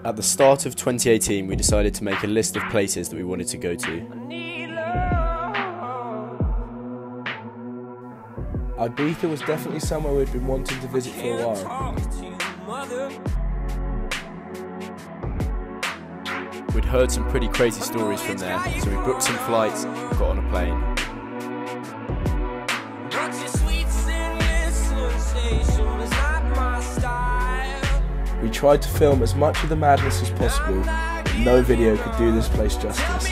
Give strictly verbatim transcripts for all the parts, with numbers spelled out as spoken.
At the start of twenty eighteen, we decided to make a list of places that we wanted to go to. Ibiza was definitely somewhere we'd been wanting to visit for a while. We'd heard some pretty crazy stories from there, so we booked some flights and got on a plane. We tried to film as much of the madness as possible, but no video could do this place justice.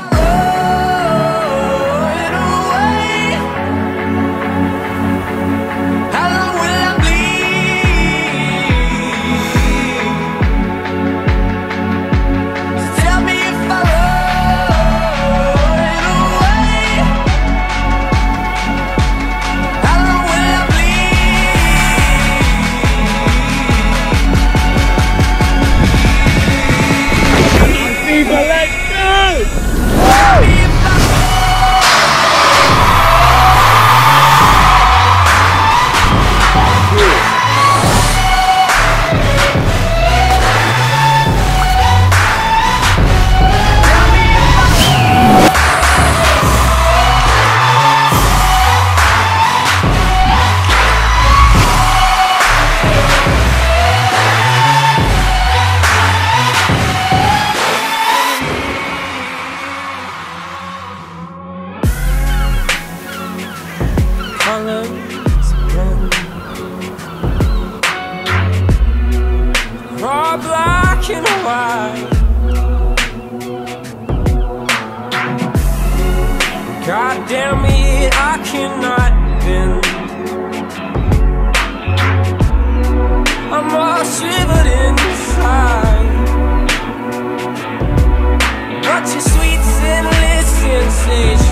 Raw black and white. God damn it, I cannot bend. I'm all shivered inside. But your sweet, sinless sensation